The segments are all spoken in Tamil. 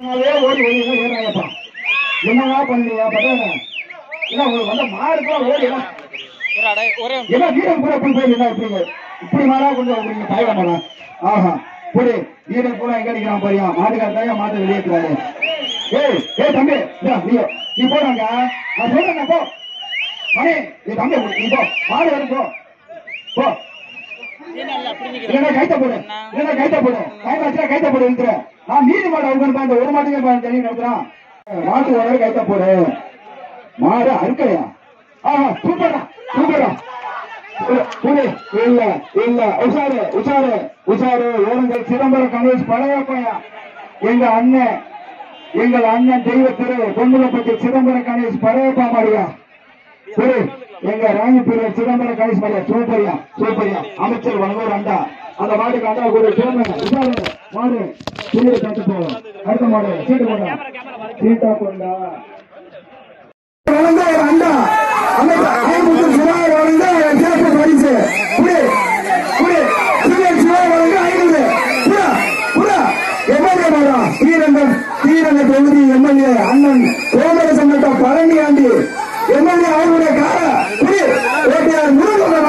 என்னவா பண்ணீங்க பட்டான என்ன உங்களுக்கு வந்த மாடுக்கெல்லாம் ஓடி எல்லாம் வீரன் கூட எப்படி போயிருந்தா எப்படிங்க இப்படி மாடா கொண்டு வந்துருங்க தாய்வாமனா ஆஹா புடி வீரன் கூட எங்க அடிக்கிறான் பாரியா மாட்டுக்கார தாயா மாட்டை வெளியேற்றாரு ஏய் தம்பி நீ போறாங்க நான் சொல்றேன் போ மணி நீ தம்பி நீ போ மாடு வரும் போ கைத்த போடு கைத்த போடு நான் நீதி மாடு அவங்க அந்த ஒரு மாட்டுக்கே தண்ணி நடத்துறான் மாட்டு வர கைத்த போடு மாடு அறுக்கலையா ஆஹா சூப்பரா இல்ல இல்ல உஷாரு உஷாரு உஷாரு ஓடுங்கள் சிதம்பரம் கணேஷ் பழைய பையன் எங்கள் அண்ணன் தெய்வ திரு பொன்முலப்பட்டி சிதம்பரம் கணேஷ் பழையப்பா மாடியா சரி எங்க ராணி பிரியர் சிதம்பரம் கணேஷ் மாடியா சூப்பரியா அமைச்சர் வழங்குவோர் அண்டா அந்த மாட்டுக்கு அண்டா கூட சிதம்பரம் உஷாரு மாடு புரிய காட்டு போவோம் அடுத்த மாடு சீட்டு போட்டா சீட்டா கொண்டா அண்டா தொகுதி எம்எல்ஏ அண்ணன் கோமரசம்பட்ட பழனி ஆண்டி எம்எல்ஏ அவருடைய கார ஓட்டியார் முருகன்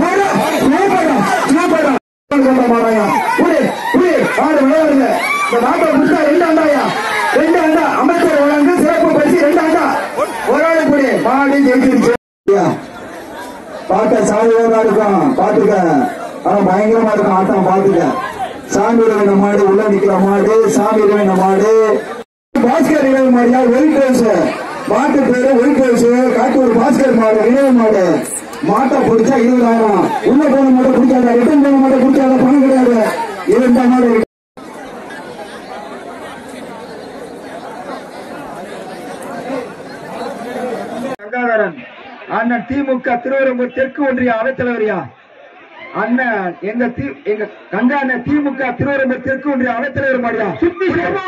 ரெண்டு அண்டா அமைச்சர் வழங்கு சிறப்பு பரிசு 2 அண்டா ஒரு ஆளு கூடி மாடி ஜெயிச்சிருச்சு பார்க்க சாதியா இருக்கும் பாத்துக்க ஆனா பயங்கரமா இருக்கும் ஆட்டம் பாத்துக்க சாமி இறைவன மாடு உள்ள நிக்கிற மாடு சாமி இறைவன மாடு பாஸ்கர் இறைவன் மாடியா ஒயிட் ரோஸ் மாட்டு பேரு ஒயிட் ரோஸ் காட்டூர் பாஸ்கர் மாடு இறைவன் மாடு மாட்டை பிடிச்சா 20,000 உள்ள போன மாட்டை பிடிக்காத ரிட்டர்ன் போன மாட்டை பிடிக்காத பணம் கிடையாது 2 மாடு அண்ணன் திமுக திருவரம்பூர் தெற்கு ஒன்றிய அவைத்தலைவரியா அண்ணன் எங்க கங்கான திமுக திருவரம்பூர் தெற்கு ஒன்றிய அவைத்தலைவர் மாடியா சுத்தி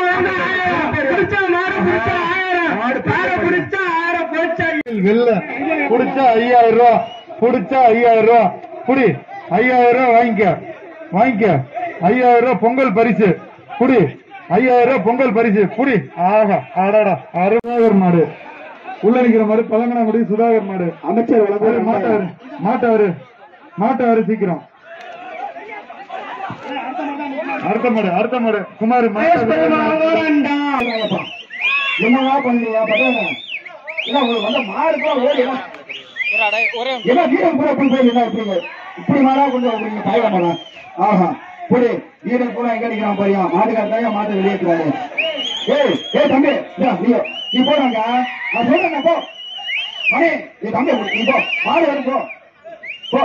புடிச்சா 5000 ரூபா புடிச்சா 5000 ரூபா புடி 5000 ரூபா வாங்கிக்க 5000 ரூபா பொங்கல் பரிசு புடி 5000 ரூபா பொங்கல் பரிசு புடி ஆஹா அடாடா அருமையார் மாடு உள்ள நிக்கிற மாடு பழங்கனாங்குடி சுதாகர் மாடு அமைச்சர் வழங்குவார் மாட்டாரு சீக்கிரம் அடுத்த மாடு குமார் என்னவா பண்ணீங்க பட்டான என்ன உங்களுக்கு வந்த மாடுக்கெல்லாம் ஓடி எல்லாம் வீரன் கூட எப்படி போயிருந்தா எப்படிங்க இப்படி மாடா கொண்டு வந்துருங்க தாய்வாமனா ஆஹா புடி வீரன் கூட எங்க அடிக்கிறான் பாரியா மாட்டுக்கார தாயா மாட்டை வெளியேற்றாரு ஏய் தம்பி நீ போறாங்க நான் சொல்றேன் போ மணி நீ தம்பி நீ போ மாடு வரும் போ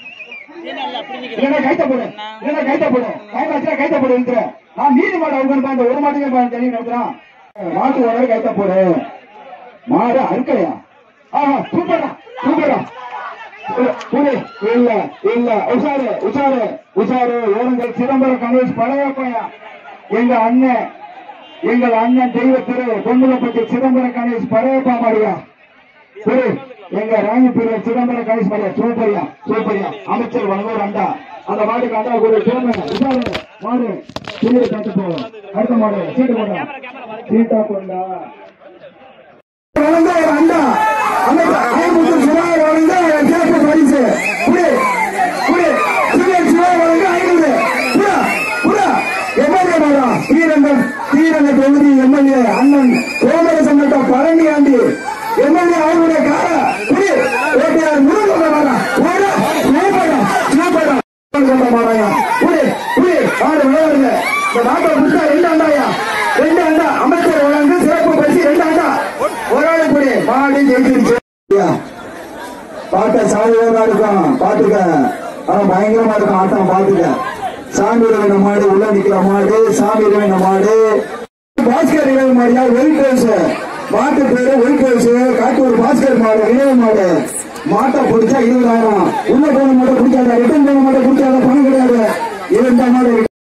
கைத்த போடு கைத்த போடு நான் நீதி மாடு அவங்க அந்த ஒரு மாட்டுக்கே தண்ணி நடத்துறான் மாட்டு வர கைத்த போடு மாடு அறுக்கலையா ஆஹா சூப்பரா இல்ல இல்ல உஷாரு ஓடுங்கள் சிதம்பரம் கணேஷ் பழைய பையன் எங்கள் அண்ணன் தெய்வ திரு பொன்முலப்பட்டி சிதம்பரம் கணேஷ் பழையப்பா மாடியா சரி எங்க ராணி பிரியர் சிதம்பரம் கணேஷ் மாடியா சூப்பரியா அமைச்சர் வழங்குவோர் அண்டா அந்த மாட்டுக்கு அண்டா கூட உஷாரு மாடு புரிய காட்டு போவோம் அடுத்த மாடு சீட்டு போட்டா சீட்டா கொண்டா அண்டா சிறப்பு பரிசு தீரங்க தொகுதி எம்எல்ஏ அண்ணன் கோமரசம்பட்ட பழனி ஆண்டி எம்எல்ஏ அவருடைய கார ஓட்டியார் முருகன் நாட்டை புடிச்சா 2 அண்டாயா 2 அண்டா அமைச்சர் வழங்கு சிறப்பு பரிசு 2 அண்டா ஒரு ஆளு கூடி மாடி ஜெயிச்சிருச்சு பார்க்க சாதியா இருக்கும் பாத்துக்க ஆனா பயங்கரமா இருக்கும் ஆட்டம் பாத்துக்க சாமி இறைவன மாடு உள்ள நிக்கிற மாடு சாமி இறைவன மாடு பாஸ்கர் இறைவன் மாடியா ஒயிட் ரோஸ் மாட்டு பேரு ஒயிட் ரோஸ் காட்டூர் பாஸ்கர் மாடு இறைவன் மாடு மாட்டை பிடிச்சா 20,000 உள்ள போன மாட்டை பிடிக்காத ரிட்டர்ன் போன மாட்டை பிடிக்காத பணம் கிடையாது 2 மாடு